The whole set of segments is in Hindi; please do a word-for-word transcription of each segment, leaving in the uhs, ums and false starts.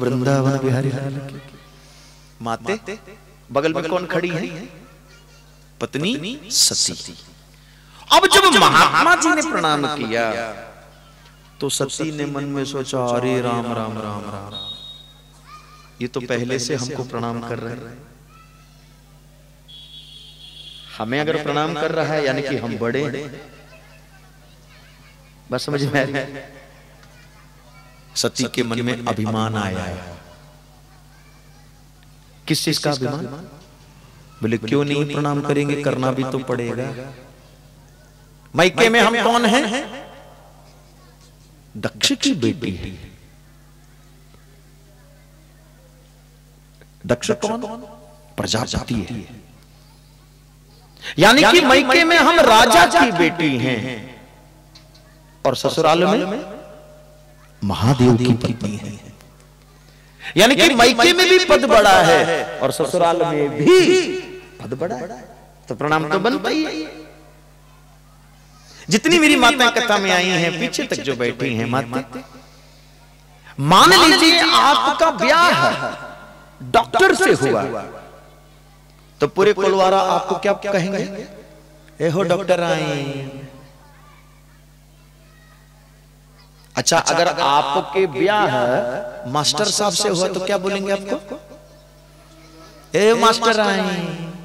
वृंदावन बिहारी लाल की। माते बगल में कौन खड़ी है? पत्नी सती। अब जब महात्मा जी ने प्रणाम किया तो सती ने मन में सोचा, अरे राम राम राम राम, ये तो पहले से हमको प्रणाम कर रहे हैं। हमें अगर प्रणाम कर रहा है यानी कि हम बड़े हैं। बस समझ में आ रही है? सती के मन में अभिमान आया है। किस चीज का अभिमान? बोले क्यों नहीं प्रणाम करेंगे, करना भी तो पड़ेगा। मायके में हम कौन हैं? दक्ष की बेटी है। दक्ष कौन? प्रजापति है। यानी कि मायके में हम राजा की बेटी हैं और ससुराल में महादेव की पत्नी है। यानी कि मायके में भी पद बड़ा है और ससुराल में भी पद बड़ा है, तो प्रणाम तो बनता ही है। जितनी मेरी माताएं कथा में आई हैं, पीछे तक जो बैठी हैं माता, मान लीजिए आपका ब्याह डॉक्टर से हुआ तो पूरे कोलवारा आपको क्या कहेंगे? ए हो डॉक्टर आए। अच्छा, अगर आपके ब्याह मास्टर साहब से हुआ तो क्या बोलेंगे आपको? ए मास्टर आए।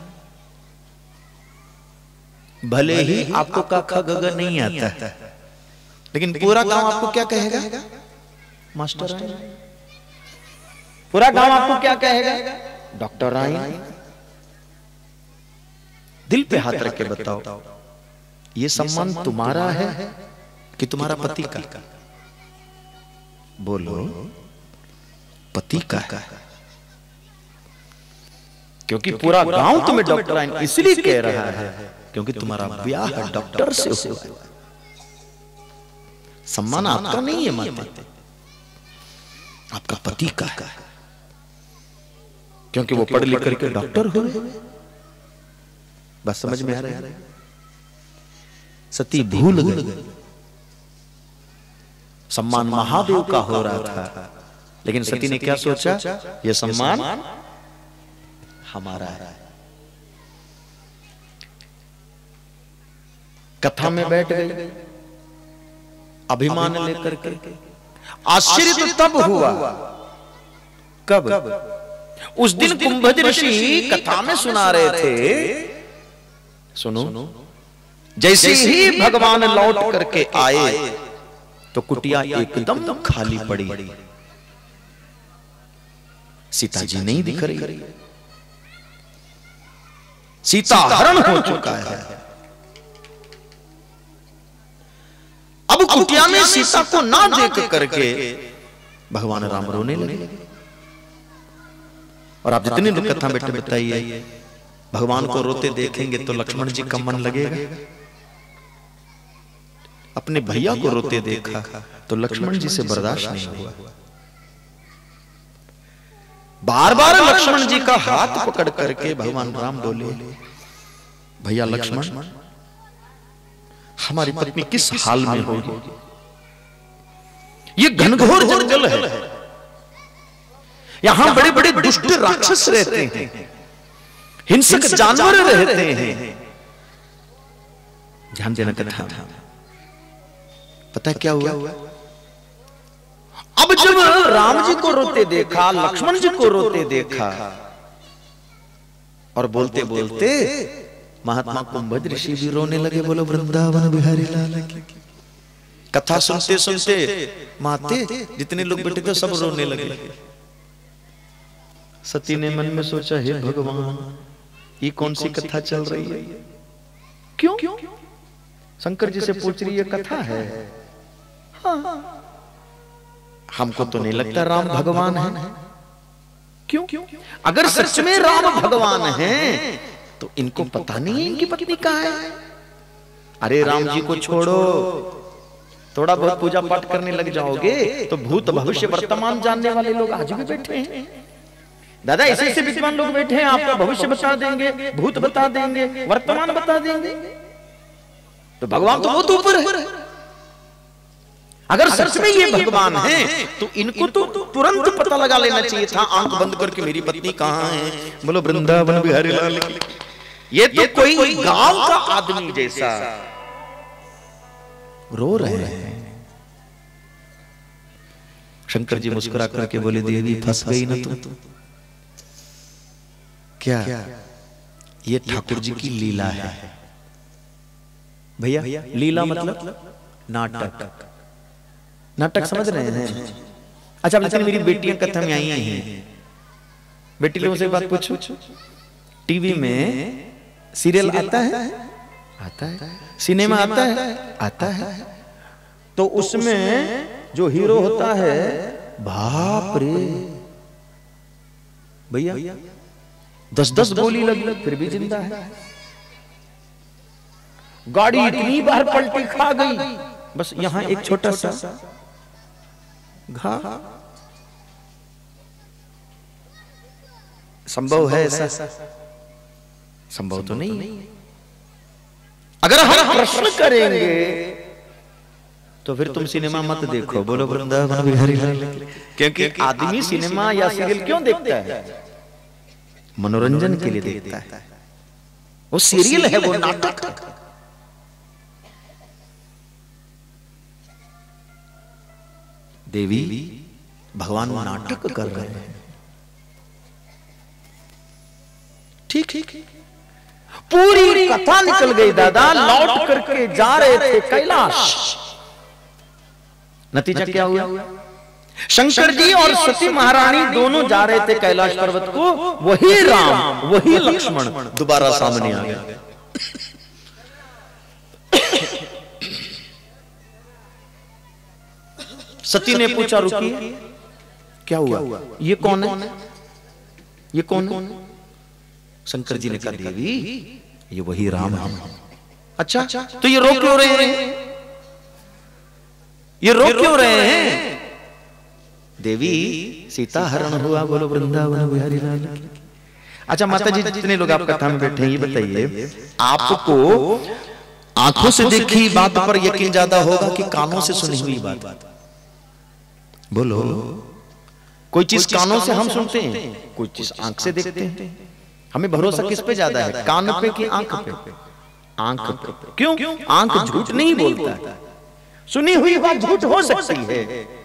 भले ही आपको का ख ग ग नहीं आता है, लेकिन पूरा गांव आपको क्या कहेगा? मास्टर आए। पूरा गांव आपको क्या कहेगा? डॉक्टर आए। दिल पे हाथ रख के बताओ, ये सम्मान तुम्हारा है कि तुम्हारा पति का? बोलो, पति का है। क्योंकि पूरा गांव तुम्हें डॉक्टर आइन इसलिए कह रहा है क्योंकि तुम्हारा ब्याह डॉक्टर से हुआ है। सम्मान आपका नहीं है माता, आपका पति का है, क्योंकि वो पढ़ लिख करके डॉक्टर हुए। बस समझ में आ रहा है? सती भूल गई सम्मान महादेव का हो रहा था, लेकिन सती ने क्या सोचा? यह सम्मान हमारा है। कथा में बैठ गई अभिमान लेकर के। आश्चर्य तो तब हुआ, कब? उस दिन कुंभज ऋषि कथा में सुना रहे थे। सुनो, जैसे ही भगवान लौट करके आए तो कुटिया एकदम खाली पड़ी। सीता जी नहीं दिख रही, सीता हरण हो चुका है। अब कुटिया में सीता को ना देख करके भगवान राम रोने लगे। और आप जितनी लोग कथा बैठे बताइए, भगवान को रोते देखेंगे तो लक्ष्मण जी का मन लगेगा? अपने भैया को रोते देखा तो लक्ष्मण जी से बर्दाश्त नहीं हुआ। बार बार लक्ष्मण जी का हाथ पकड़ करके भगवान राम बोले, भैया लक्ष्मण, हमारी पत्नी किस हाल में होगी? ये घनघोर जंगल है, यहां बड़े बड़े दुष्ट राक्षस रहते हैं, हिंसक जानवर रहते हैं। ध्यान देना कथा। पता क्या हुआ? अब जब राम जी को रोते देखा, लक्ष्मण जी को रोते देखा और बोलते बोलते महात्मा कुंभज ऋषि भी रोने लगे। बोलो वृंदावन बिहारी लाल की। कथा सुनते सुनते माते जितने लोग बैठे थे सब रोने लगे। सती ने मन में सोचा, हे भगवान, ये कौन सी कथा चल रही है? क्यों? शंकर जी से पूछ रही है, कथा है। हाँ। हमको तो नहीं लगता राम भगवान है। क्यों? अगर सच में राम भगवान हैं तो इनको पता नहीं है इनकी पत्नी कहाँ है। अरे राम जी को छोड़ो, थोड़ा बहुत पूजा पाठ करने लग जाओगे तो भूत भविष्य वर्तमान जानने वाले लोग आज भी बैठे हैं। दादा ऐसे ऐसे विद्वान लोग बैठे हैं, आपका भविष्य बता देंगे, भूत बता देंगे, वर्तमान बता देंगे। तो भगवान तो बहुत ऊपर है। अगर सच में ये भगवान है तो इनको तो तुरंत पता लगा लेना चाहिए था, आंख बंद करके मेरी पत्नी कहाँ है। बोलो वृंदावन बिहारी लाल की। ये तो कोई गांव का आदमी जैसा रो रहे हैं। शंकर जी मुस्कुरा करके बोले देवी फंस गई ना तुम। क्या ये ठाकुर जी की लीला है भैया। लीला मतलब नाटक। नाटक समझ रहे हैं। अच्छा लेकिन मेरी बेटियां कथा में आई हैं, बेटी लोगों से बात पूछो, टीवी में सीरियल आता है आता है, सिनेमा आता है आता है, तो उसमें जो हीरो होता है बाप रे भैया दस दस गोली लगी फिर भी जिंदा है। गाड़ी इतनी बार पलटी खा गई, बस यहां एक छोटा सा घा। संभव है ऐसा? संभव तो नहीं। अगर हम प्रश्न करेंगे तो फिर तुम सिनेमा मत देखो। बोलो वृंदावन बिहारी लाल। क्योंकि आदमी सिनेमा या सीरियल क्यों देखता है? मनोरंजन के लिए देखता है। वो सीरियल है, वो नाटक है। देवी भगवान नाटक कर रहे हैं। ठीक ठीक पूरी कथा निकल गई दादा। लौट करके जा रहे थे कैलाश। नतीजा क्या हुआ? शंकर जी और सती महारानी दोनों जा रहे थे कैलाश पर्वत को। वही राम वही लक्ष्मण दोबारा सामने आ गया। सती ने पूछा रुकिए क्या हुआ? ये कौन है? ये कौन है? शंकर जी ने कहा देवी ये वही राम है। अच्छा तो ये रो क्यों रहे हैं? ये रो क्यों रहे हैं? देवी सीता हरण हुआ। बोलो वृंदावन बिहारी लाल की। अच्छा माता जी जितने लोग आप कथा में बैठे हैं ये बताइए, आपको आंखों से देखी बात पर यकीन ज्यादा होगा कि कानों से सुनी हुई बात? बोलो। कोई चीज कानों से हम सुनते हैं, कोई चीज आंख से देखते हैं। हमें भरोसा किस पे ज्यादा है, कान पे कि आंख पे? आंख पे। क्यों? आंख झूठ नहीं बोलता। सुनी हुई बात झूठ हो सकती है।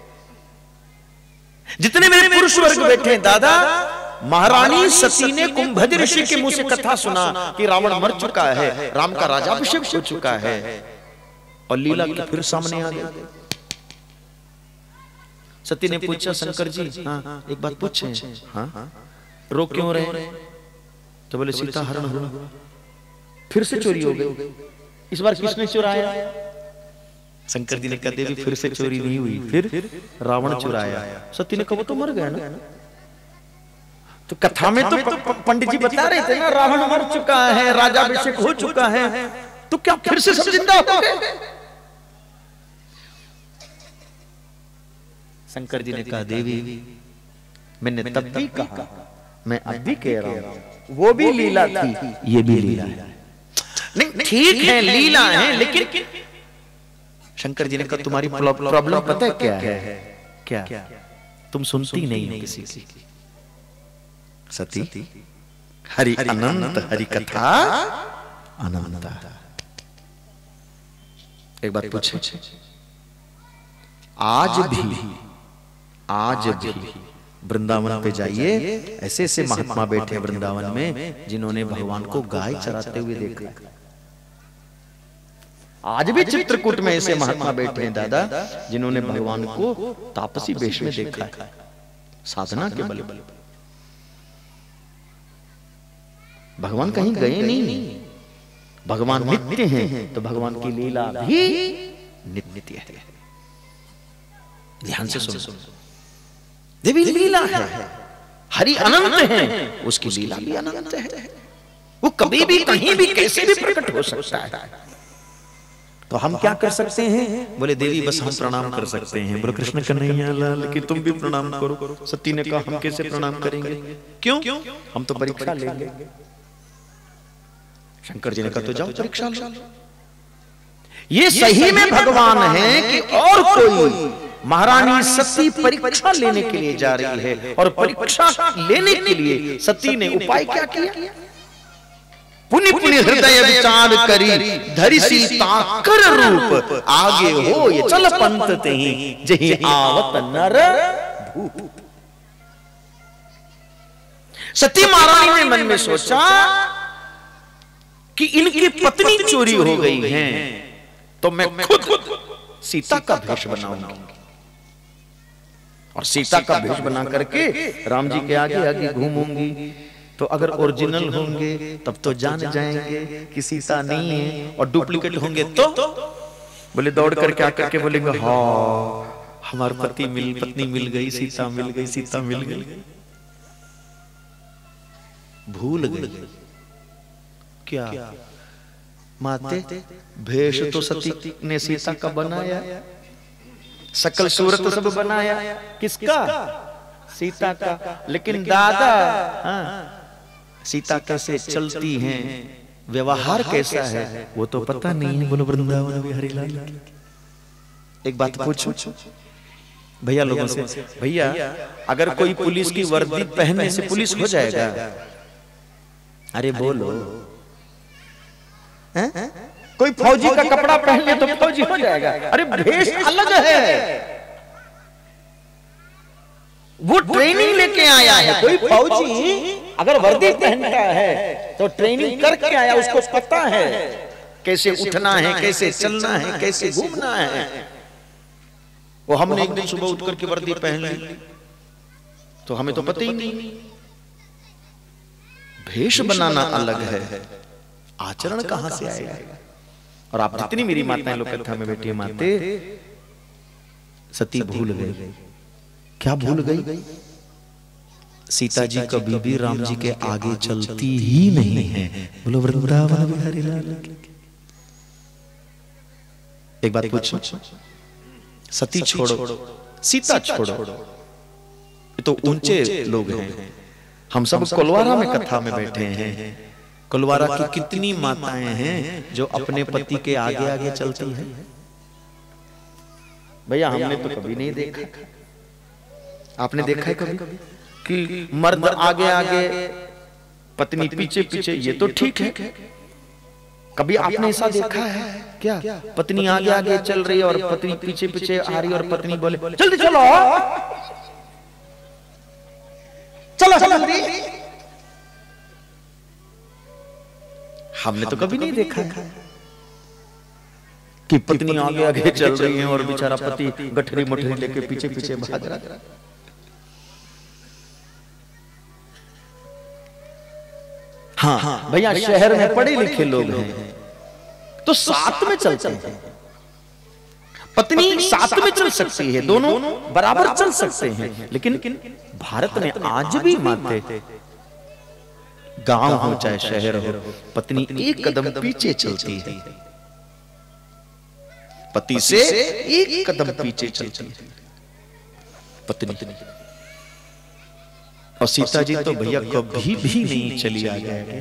जितने मेरे पुरुष वर्ग बैठे हैं दादा, महारानी सती ने कुंभज ऋषि के मुंह से कथा सुना कि रावण मर चुका है, राम का राजाभिषेक हो चुका है, और लीला के फिर सामने आ गई। सती ने पूछा शंकर जी हाँ एक बात पूछे, हाँ रो क्यों रहे? तो बोले सीता हरण हुआ, फिर से चोरी हो गई। इस बार किसने चुराया? शंकर जी ने कहा देवी फिर से चोरी नहीं हुई, फिर रावण चुराया। सती ने कहा वो तो मर गया ना। तो कथा में तो पंडित जी बता रहे थे ना रावण मर चुका है, राजाभिषेक हो चुका है, तो क्या फिर से सब जिंदा हो गए? शंकर जी ने कहा देवी मैंने तब भी कहा, मैं अब भी कह रहा हूं, वो भी लीला थी, ये भी लीला है। नहीं ठीक है लीला है, लेकिन शंकर जी ने कहा तुम्हारी प्रॉब्लम पता है क्या है? क्या? तुम सुनती नहीं हो किसी की। सती हरि अनंत हरि कथा अनंत। एक बात पूछे, आज भी आज भी वृंदावन पे जाइए, ऐसे ऐसे महात्मा बैठे वृंदावन में जिन्होंने भगवान को गाय चराते हुए देखा। आज भी चित्रकूट में ऐसे महात्मा बैठे हैं दादा जिन्होंने भगवान को तापसी वेश में देखा है, साधना के बल बल। भगवान कहीं गए नहीं, भगवान नित्य हैं, तो भगवान की लीला भी नित्य है। ध्यान से सुनो, देवी लीला है, हरि अनंत है, उसकी लीला भी अनंत है। वो कभी भी कहीं भी कैसे भी प्रकट हो सकता है। तो हम क्या कर सकते हैं? बोले देवी बस हम प्रणाम कर सकते हैं। बोले कृष्ण कन्हैया लाल की, तुम भी प्रणाम करो। सती ने कहा हम कैसे प्रणाम करेंगे? क्यों? हम तो परीक्षा लेंगे। शंकर जी ने कहा तो जाओ परीक्षा लो। ये सही में भगवान है कि और कोई? महारानी सती परीक्षा लेने के लिए जा रही है और परीक्षा लेने के लिए सती ने उपाय क्या किया? पुनि पुनि हृदय विचार करी धरि सीता कर रूप, आगे हो ये चल पंत तेहि जहि आवत नर भूप। सती महारानी ने मन में सोचा कि इनकी पत्नी चोरी हो गई है, तो मैं खुद सीता का भेष बनाऊंगी और सीता का भेष बना करके राम जी के आगे आगे घूमूंगी। तो अगर ओरिजिनल होंगे तब तो जान जाएंगे कि सीता नहीं है, और डुप्लीकेट होंगे तो बोले दौड़ करके आकर के बोलेंगे हाँ हमारे पति मिल पत्नी मिल गई, सीता मिल गई, सीता मिल गई। भूल गई क्या? माते भेष तो सती ने सीता का बनाया, सकल सूरत सब बनाया किसका? सीता का। लेकिन दादा हाँ, सीता कैसे चलती हैं, व्यवहार कैसा है, वो तो पता नहीं है। बोलो वृंदावन बिहारी लाल। एक बात पूछूं भैया लोगों से, भैया अगर कोई पुलिस की वर्दी पहनने से पुलिस हो जाएगा? अरे बोलो। है? कोई फौजी का कपड़ा पहन ले तो फौजी हो जाएगा? अरे भेष अलग है, वो ट्रेनिंग लेके आया है। कोई फौजी अगर वर्दी पहनता है तो ट्रेनिंग करके आया, उसको पता है कैसे उठना है, कैसे चलना है, कैसे घूमना है। वो हमने एक दिन सुबह उठ करके वर्दी पहन ली तो हमें तो पता ही नहीं। भेष बनाना अलग है, आचरण कहां से आएगा? और आप जितनी मेरी माताएं लोग कथा में बैठी है, माते सती भूल गई। क्या भूल गई? सीता जी कभी भी राम जी के आगे चलती ही नहीं है। बोलो वृंदावन बिहारी लाल। एक बात पूछो, सती छोड़ो, सीता छोड़ो, ये तो ऊंचे लोग हैं। हम सब कोलवारा में कथा में बैठे हैं। कोलवारा की कितनी माताएं हैं जो अपने पति के आगे आगे चलती है? भैया हमने तो कभी नहीं देखा। आपने देखा है कभी कि मर्द आगे आगे पत्नी पीछे पीछे? ये तो ठीक है। कभी आपने ऐसा देखा है क्या? पत्नी आगे आगे चल रही है और पत्नी पीछे पीछे आ रही है और पत्नी बोले जल्दी चलो चलो जल्दी। हमने तो कभी नहीं देखा कि पत्नी आगे आगे चल रही है और बेचारा पति गठरी मठरी लेके पीछे पीछे भाग रहा है। हाँ, हाँ भैया शहर में पढ़े लिखे लोग हैं तो साथ में चलते हैं। पत्नी साथ में चल सकती है, दोनों बराबर चल सकते हैं। लेकिन भारत में आज भी मानते, गांव हो चाहे शहर हो, पत्नी एक कदम पीछे चलती है, पति से एक कदम पीछे चलती है पत्नी। और सीता जी तो भैया कभी भी नहीं चली आ जाएगी।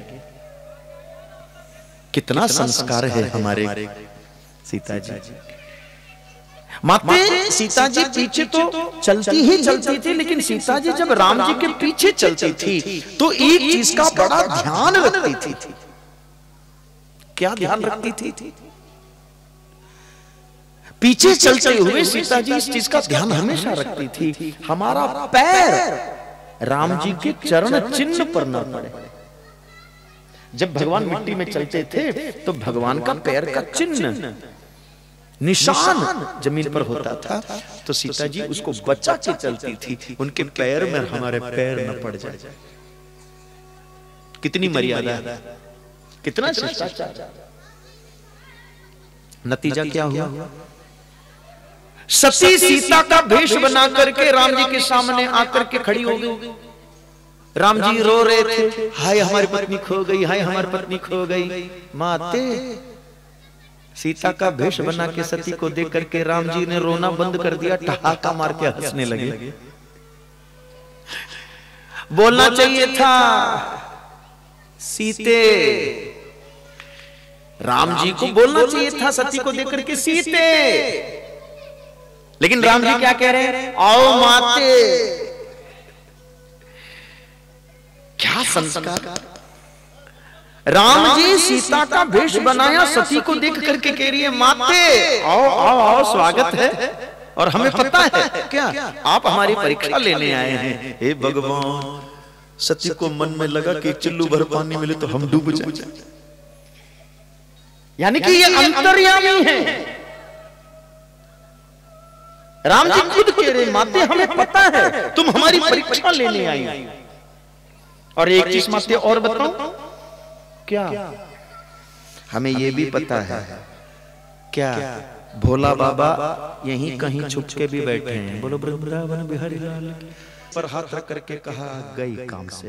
कितना संस्कार है हमारे सीता जी। माते सीता जी पीछे तो चलती ही चलती थी, लेकिन सीता जी जब राम जी के पीछे चलती थी तो एक चीज का बड़ा ध्यान रखती थी। क्या ध्यान रखती थी? पीछे चलते हुए सीता जी इस चीज का ध्यान हमेशा रखती थी, हमारा पैर राम जी के चरण चिन्ह पर न पड़े। जब भगवान मिट्टी में चलते थे तो भगवान का पैर का चिन्ह निशान जमीन पर होता था, तो सीता जी उसको बचा के चलती थी, उनके पैर में हमारे पैर न पड़ जाए। कितनी मर्यादा, कितना शिष्टाचार। नतीजा क्या हुआ? सती सीता का भेष बना करके राम जी के सामने आकर के खड़ी हो गई। राम जी रो रहे थे, हाय हमारी पत्नी खो गई, हाय हमारी पत्नी खो गई। माते सीता का भेष बना के सती को देख करके राम जी ने रोना बंद कर दिया, ठहाका मार के हंसने लगे। बोलना चाहिए था, सीते राम जी को बोलना चाहिए था सती को देकर के सीते, लेकिन राम जी क्या कह रहे हैं, आओ माते। क्या संस्कार। राम जी सीता का भेष बनाया, सती को देख करके कह रही है माते आओ आओ आओ स्वागत है। और हमें पता है क्या आप हमारी परीक्षा लेने आए हैं। हे भगवान, सती को मन में लगा कि चुल्लू भर पानी मिले तो हम डूब जाए, यानी कि ये अंतर्यामी है। राम जी खुद कह रहे माते हमें पता है तुम हमारी परीक्षा लेने आई। और एक चीज माते और बताओ, क्या हमें ये भी पता है क्या भोला बाबा यहीं कहीं छुप के भी बैठे हैं। बोलो वृंदावन बिहारी लाल पर हाथ रख करके कहा गई काम से।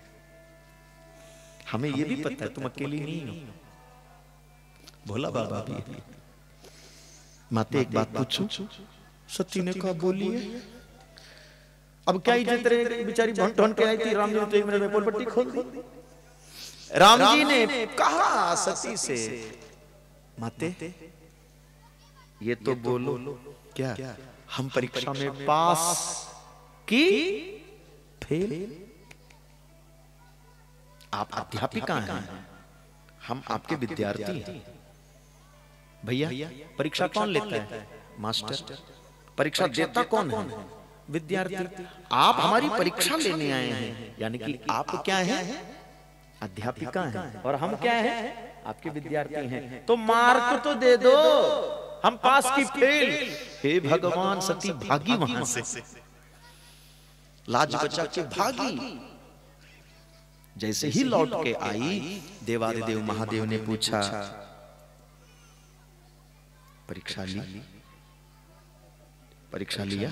हमें ये भी पता है तुम अकेली नहीं हो, भोला बाबा भी है। माते एक बात पूछूं, सती ने कहा बोलिए। अब क्या इज्जत रहे, बेचारी भन ठन के आई थी, राम जी ने तो एक मिनट में पोल पट्टी खोल दी। राम जी ने कहा सती से माते ये तो बोलो क्या हम परीक्षा में पास की फेल? आप अध्यापिका हैं, हम आपके विद्यार्थी हैं। भैया परीक्षा कौन लेता है? मास्टर। परीक्षा देता कौन है? विद्यार्थी। आप हमारी परीक्षा लेने आए हैं, यानी कि आप क्या हैं? अध्यापिका हैं, और हम क्या हैं? आपके विद्यार्थी हैं। तो मार्क तो दे दो, हम पास की फेल। हे भगवान, सती भागी वहां से, लाज बचा के भागी। जैसे ही लौट के आई, देवादिदेव महादेव ने पूछा परीक्षा ली? परीक्षा लिया?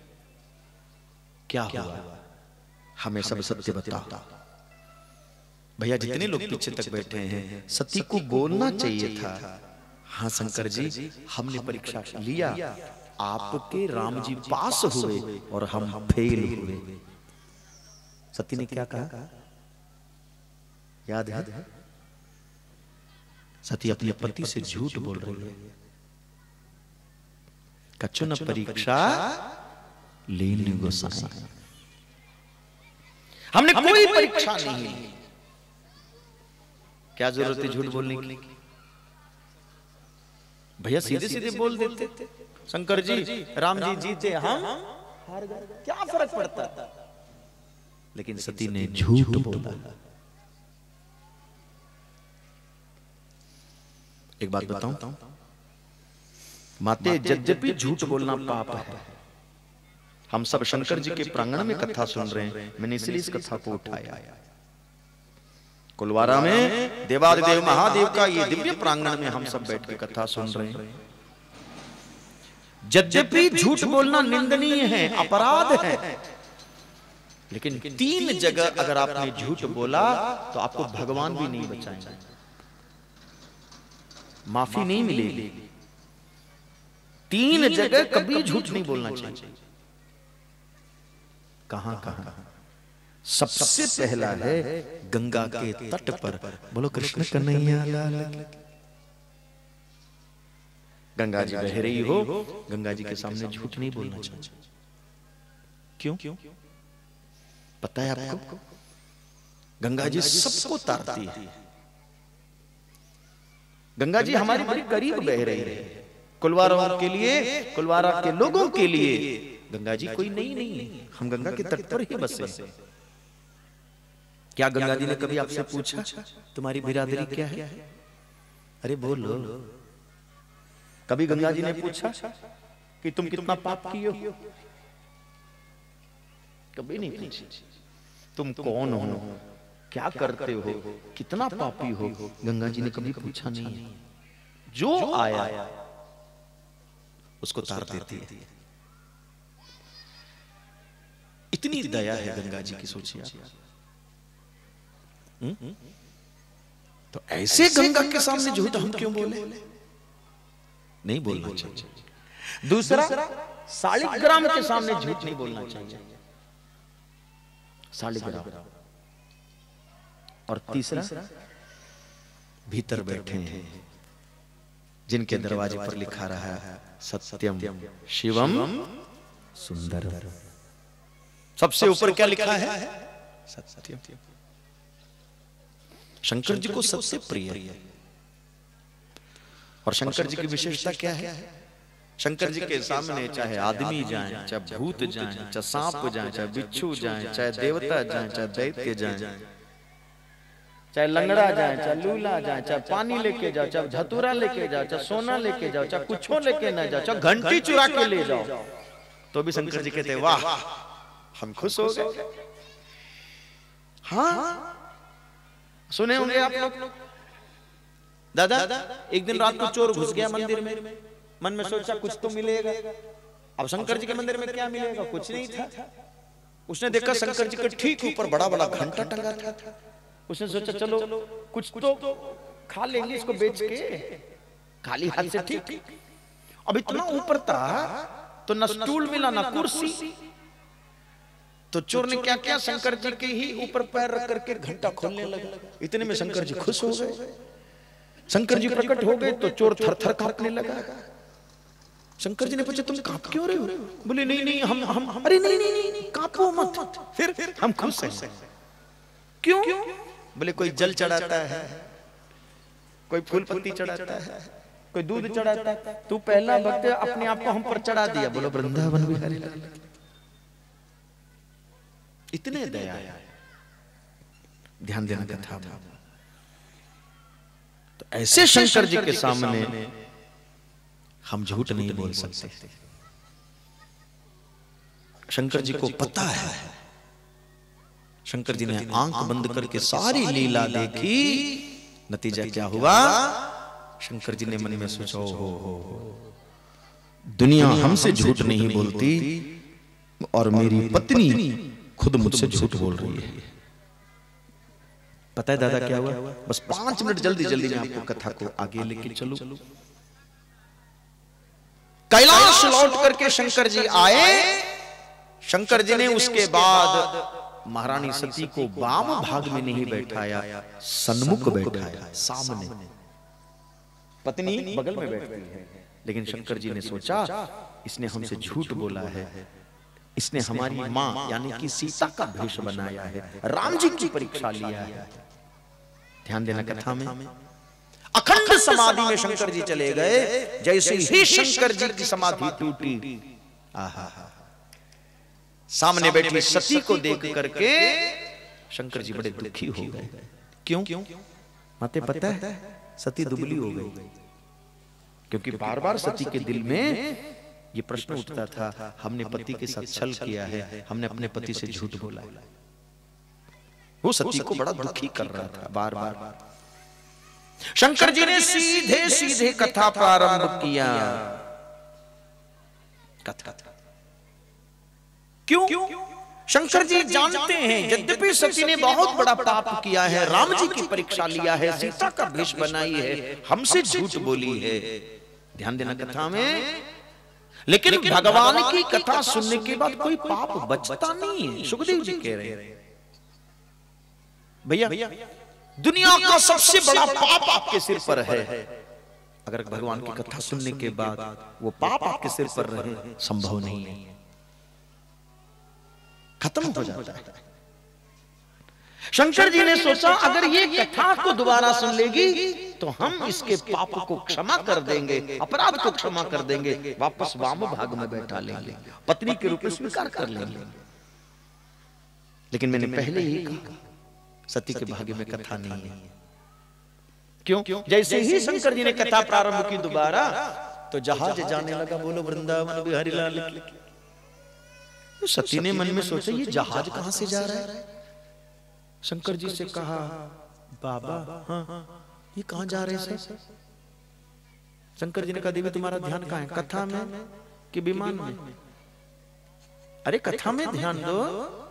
क्या हुआ? हमें सब सत्य बताओ। भैया जितने लोग पीछे तक बैठे हैं, सती को बोलना चाहिए था, हाँ शंकर जी हमने परीक्षा लिया, आपके राम जी पास हुए और हम फेल हुए। सती ने क्या कहा याद है? सती अपने पति से झूठ बोल रही है। कछु न परीक्षा लेने गोसाई, हमने कोई परीक्षा नहीं ली। क्या जरूरत है झूठ बोलने की? भैया सीधे सीधे बोल देते, शंकर जी राम जी जीते हम हार गए, क्या फर्क पड़ता? लेकिन सती ने झूठ बोला। एक बात बताऊं माते, यद्यपि झूठ बोलना पाप है, हम सब शंकर जी के प्रांगण में कथा सुन रहे हैं, मैंने इसलिए इस कथा को उठाया। कुलवारा में देवादिदेव महादेव का ये दिव्य प्रांगण में हम सब बैठ के कथा सुन रहे हैं। यद्यपि झूठ बोलना निंदनीय है, अपराध है, लेकिन तीन जगह अगर आपने झूठ बोला तो आपको भगवान भी नहीं बचाएंगे, माफी नहीं मिलेगी। तीन जगह कभी झूठ नहीं बोलना चाहिए। कहां कहां? सबसे पहला है गंगा के तट पर। बोलो कृष्ण कन्हैया लाल। गंगा जी बह रही हो, गंगा जी के सामने झूठ नहीं बोलना चाहिए। क्यों? पता है आपको? गंगा जी सबको तारती है। गंगा जी हमारी बड़ी करीब बह रही है। कुलवारा के लिए, कुलवारा के लोगों के लिए गंगा जी कोई नहीं नहीं है, हम गंगा के तट पर ही बसे। क्या गंगा जी ने कभी आपसे पूछा तुम्हारी बिरादरी क्या है? अरे बोलो। कभी गंगा जी ने पूछा कि तुम कितना पाप किए हो? कभी नहीं पूछी। तुम कौन हो, क्या करते हो, कितना पापी हो, गंगा जी ने कभी पूछा नहीं। जो आया उसको तार देती है। इतनी दया है गंगा जी की, सोचिए आप। तो ऐसे गंगा के सामने झूठ हम क्यों बोले? नहीं बोलना चाहिए। दूसरा, शालिग्राम के सामने झूठ नहीं बोलना चाहिए। शालिग्राम। और तीसरा, भीतर बैठे हैं जिनके दरवाजे पर लिखा रहा है सत्यम शिवम सुंदर। सबसे ऊपर क्या लिखा है? सत्यम। शंकर जी को सत्य प्रिय है। और शंकर जी की विशेषता क्या है? शंकर जी के सामने चाहे आदमी जाए, चाहे भूत जाए, चाहे सांप जाए, चाहे बिच्छू जाए, चाहे देवता जाए, चाहे दैत्य जाए, चाहे लंगड़ा जाए, चाहे लूला जाए, चाहे पानी लेके जाओ, चाहे धतूरा लेके जाओ, चाहे सोना लेके जाओ, चाहे कुछ लेके ना जाओ, चाहे घंटी चुरा के ले जाओ, तो भी शंकर जी कहते वाह हम खुश हो गए। हाँ सुने होंगे आप लोग, दादा एक दिन रात को चोर घुस गया मंदिर में, मन में सोचा कुछ तो मिलेगा। अब शंकर जी के मंदिर में क्या मिलेगा? कुछ नहीं था। उसने देखा शंकर जी के ठीक ऊपर बड़ा बड़ा घंटा टंगा था। उसने सोचा चलो कुछ तो खा लेंगे इसको बेच के, खाली हाथ से ठीक। अब इतना ऊपर था तो न स्टूल मिला ना कुर्सी, तो चोर ने क्या किया, शंकर जी के ही ऊपर पैर रख करके घंटा खोलने लगा। इतने में शंकर जी खुश हो गए। शंकर जी प्रकट हो गए तो चोर थर थर कांपने लगा। शंकर जी ने पूछा तुम कांप क्यों रहे हो? बोले नहीं नहीं हम हम अरे नहीं नहीं नहीं कांपो मत, फिर हम खुश हैं। क्यों? बोले कोई जल चढ़ाता है, कोई फूल पत्ती चढ़ाता है, कोई दूध चढ़ाता है, तू पहला भक्त अपने आप को हम पर चढ़ा दिया। बोलो वृंदावन बिहारी लाल। इतने दया है, ध्यान देना कथा में। तो ऐसे शंकर जी के सामने हम झूठ नहीं बोल सकते। शंकर जी को पता है, शंकर जी ने आंख बंद करके सारी लीला देखी। नतीजा क्या हुआ? शंकर जी ने मन में सोचा हो हो हो दुनिया हमसे झूठ नहीं बोलती और मेरी पत्नी खुद मुझसे झूठ बोल रही है। पता है दादा क्या हुआ? बस पांच मिनट जल्दी जल्दी मैं आपको कथा को आगे लेके चलूं। कैलाश लौट करके शंकर जी आए। शंकर जी ने उसके बाद महारानी सती को वाम भाग में नहीं बैठाया, सन्मुख बैठाया, सामने। पत्नी बगल में बैठती है, लेकिन शंकर जी ने सोचा इसने हमसे झूठ बोला है, इसने हमारी मां यानी कि सीता का भेष बनाया है, राम जी की परीक्षा लिया है। ध्यान देना कथा में। अखंड समाधि में शंकर जी चले गए। जैसे ही शंकर जी की समाधि टूटी, आहा, सामने बैठी सती को देख करके शंकर जी बड़े दुखी हो गए। क्यों? माते पता है सती दुबली हो गई, क्योंकि बार बार सती के दिल में ये प्रश्न उठता था, हमने पति के साथ छल किया है, हमने अपने पति से झूठ बोला। वो सती को बड़ा दुखी कर रहा था बार बार। शंकर जी ने सीधे सीधे कथा प्रारंभ किया। कथा क्यों? शंकर जी जानते हैं यद्यपि सती ने बहुत बड़ा पाप किया है, राम जी की परीक्षा लिया है, सीता का भेष बनाई है, हमसे झूठ बोली है। ध्यान देना कथा में। लेकिन भगवान की कथा सुनने के बाद कोई पाप बचता नहीं है। सुखदेव जी कह रहे हैं भैया दुनिया का सबसे बड़ा पाप आपके सिर पर है। अगर भगवान की कथा सुनने के बाद वो पाप आपके सिर पर रहे, संभव नहीं है, खत्म हो जाता है। शंकर जी ने सोचा अगर ये कथा को दोबारा सुन लेगी तो हम इसके पाप को क्षमा कर देंगे, अपराध को क्षमा कर देंगे, वापस वाम भाग में बैठा लेंगे, पत्नी के रूप में स्वीकार कर लेंगे। लेकिन मैंने पहले ही कहा सती के भाग्य में कथा नहीं है। क्यों? जैसे ही शंकर जी ने कथा प्रारंभ की दोबारा तो जहाज जाने लगा। बोलो वृंदावन बिहारी लाल। तो सती ने मन में सोचा ये जहाज कहां से जा रहा है? शंकर जी से कहा बाबा हाँ, ये कहां जा रहे हैं? शंकर जी ने कहा देवी तुम्हारा ध्यान कहां है, कथा में कि विमान में? अरे कथा में ध्यान दो।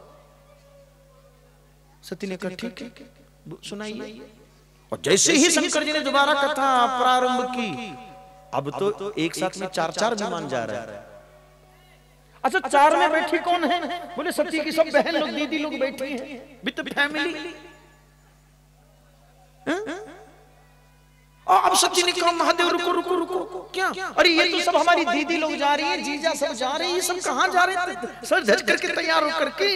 सती ने कहा ठीक है सुनाइए। और जैसे ही शंकर जी ने दोबारा कथा प्रारंभ की, अब तो एक साथ में चार चार विमान जा रहा है। अच्छा चार में बैठी कौन है? बोले सती की सब बहन लोग दीदी लोग बैठी हैं विद फैमिली। अब सती ने कहा महादेव रुको रुको रुको क्या, अरे ये तो सब हमारी दीदी लोग जा रही है, जीजा सब जा रहे हैं, ये सब कहाँ जा रहे हैं, सर धज करके तैयार होकर के।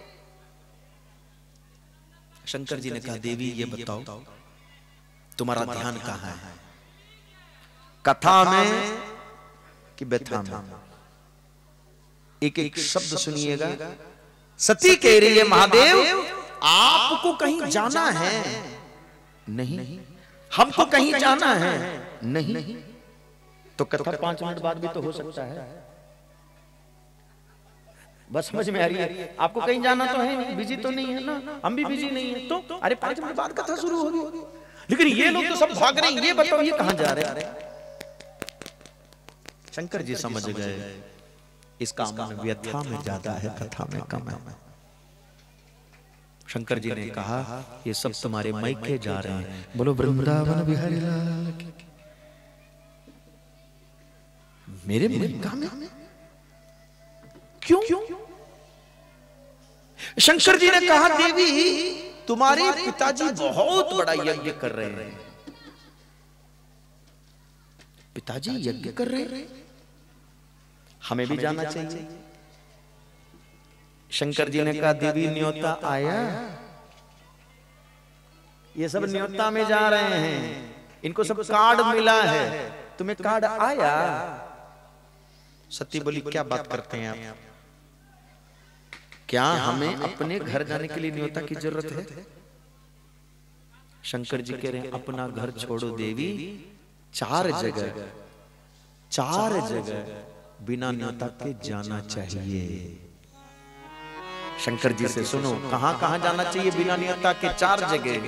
शंकर जी ने कहा देवी ये बताओ तुम्हारा ध्यान कहाँ है, कथा में कि व्यथा में? एक एक शब्द सुनिएगा। सती कह रही है महादेव आपको कहीं जाना है? नहीं। हमको कहीं जाना है? नहीं। तो कथा पांच मिनट बाद भी तो हो सकता है, बस समझ में आ रही है? आपको कहीं जाना तो है नहीं, बिजी तो नहीं है ना, हम भी बिजी नहीं है, तो अरे पांच मिनट बाद कथा शुरू होगी। लेकिन ये लोग तो सब भाग रहे हैं, ये बताओ ये कहां जा रहे हैं? शंकर जी समझ गए इसका मन व्यथा में ज्यादा है, कथा में कम है। शंकर जी ने कहा ये सब तुम्हारे मायके जा रहे हैं, बोलो वृंदावन बिहारी लाल की। मेरे मायका में क्यों? शंकर जी ने कहा देवी तुम्हारे पिताजी बहुत बड़ा यज्ञ कर रहे हैं। पिताजी यज्ञ कर रहे हैं, हमें भी जाना चाहिए। शंकर जी ने कहा देवी न्योता आया, ये सब न्योता में जा रहे हैं, इनको सब कार्ड मिला है, तुम्हें कार्ड आया? सती बोली क्या बात करते हैं आप, क्या हमें अपने घर जाने के लिए न्योता की जरूरत है? शंकर जी कह रहे हैं अपना घर छोड़ो देवी, चार जगह चार जगह बिना न्योता के जाना चाहिए। शंकर जी से सुनो कहां कहां जाना चाहिए बिना न्योता के? चार जगह।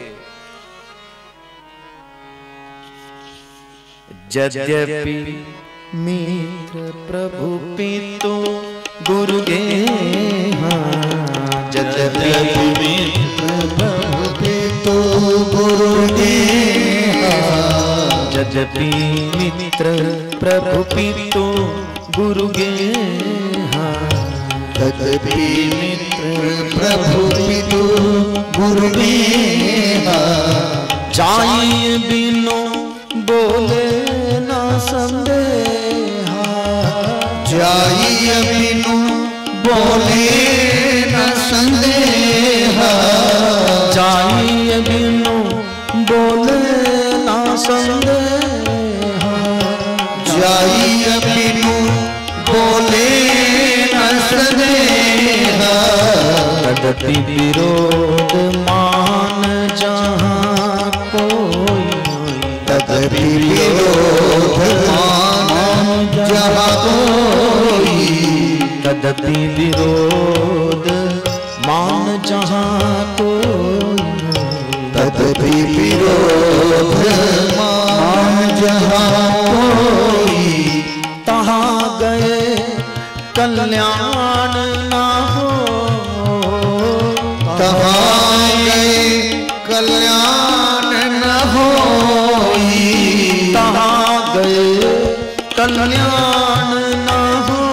यद्यपि मित्र प्रभु पितु गुरु गेहा, यद्यपि मित्र प्रभु पितु गुरु गेहा, यद्यपि मित्र प्रभु पितु गुरु गेहा, यद्यपि मित्र प्रभु पितु गुरु गेहा, जाई बिनु बोले ना संदेहा, जाई बिनु बोले न संदेहा, जाई बिनु बोले ना संदेहा, जाई बिनु बोले न संदेहा, तदपि विरोध मान जहाँ कोई, तदपि विरोध मान जहाँ कोई, तदपि विरोध मान जहाँ कोई, तदपि विरोध मान जहाँ कोई, तहाँ गए कल्याण ना हो, तहाँ गए कल्याण न होई, तहाँ गए कल्याण न हो,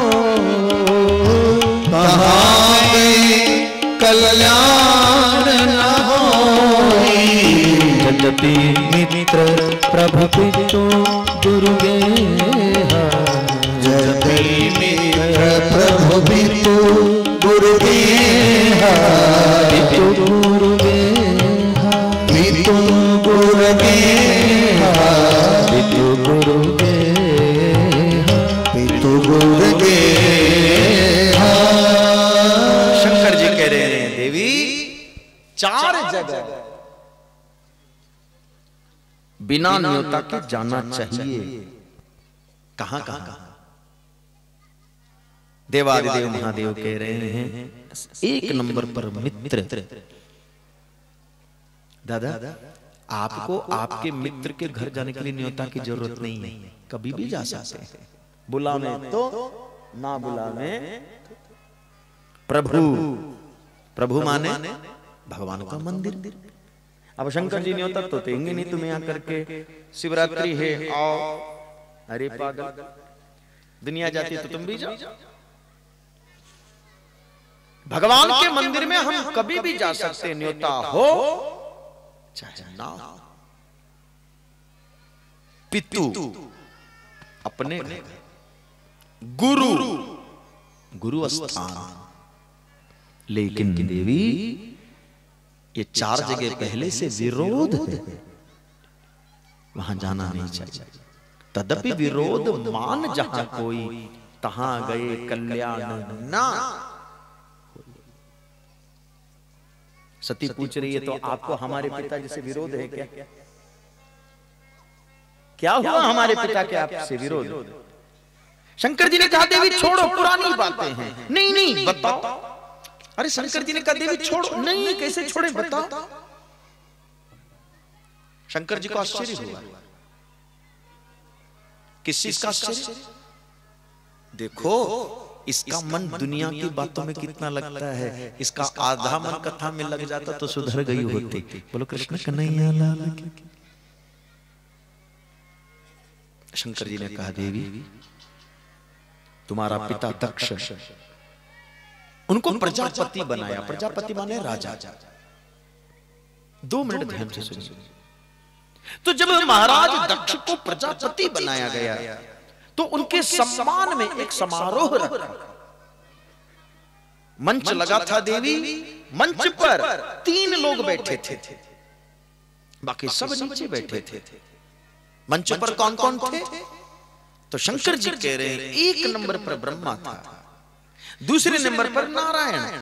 तहाँ गए कल्याण न होई, यद्यपि मित्र प्रभु पितु गुरु गेहा, यद्यपि मित्र प्रभु पितु गुरु गेहा, पितु गुरु गेहा, पितु गुरु गेहा, पितु गुरु गेहा, पितु गुरु गेहा। शंकर जी कह रहे हैं देवी चार जगह बिना न्योता के जाना चाहिए। कहां कहां? देवादिदेव महादेव कह रहे हैं एक नंबर पर मित्र। दादा आपको आपके मित्र के घर जाने के लिए न्योता की जरूरत नहीं है, कभी भी जा सकते हैं, बुलावे तो ना बुलावे। प्रभु प्रभु माने भगवान का मंदिर। अब शंकर जी न्योता तो देंगे नहीं तुम्हें आकर के, शिवरात्रि है आओ, अरे पागल दुनिया जाती है तो तुम भी जाओ। भगवान के मंदिर में हम कभी भी जा सकते, न्योता हो चाहे ना हो। पितु अपने घर, गुरु गुरु स्थान। लेकिन देवी ये चार जगह पहले से विरोध है, वहां जाना नहीं चाहिए। तदपि विरोध मान जहां कोई, तहां गए कल्याण ना। सती पूछ रही है तो आपको हमारे पिताजी से विरोध है क्या? क्या हुआ हमारे पिता के आपसे विरोध? शंकर जी ने कहा देवी छोड़ो, पुरानी बातें हैं। नहीं नहीं बताओ। अरे शंकर जी ने कहा देवी छोड़ो। नहीं कैसे छोड़े बताओ। शंकर जी को आश्चर्य हुआ। किस चीज का आश्चर्य? देखो इसका मन दुनिया की बातों में कितना लगता है, इसका आधा मन कथा में लग जाता तो सुधर गई होती। बोलो कृष्ण कन्हैया लाल की। शंकर जी ने कहा देवी तुम्हारा पिता दक्ष, उनको प्रजापति बनाया। प्रजापति माने राजा। दो मिनट ध्यान से सुनिए। तो जब महाराज दक्ष को प्रजापति बनाया गया तो उनके सम्मान में एक समारोह रखा। मंच लगा था देवी, मंच पर तीन लोग बैठे थे, बाकी सब नीचे बैठे थे। मंच पर कौन कौन थे? तो शंकर जी कह रहे हैं एक नंबर पर ब्रह्मा था, दूसरे नंबर पर नारायण,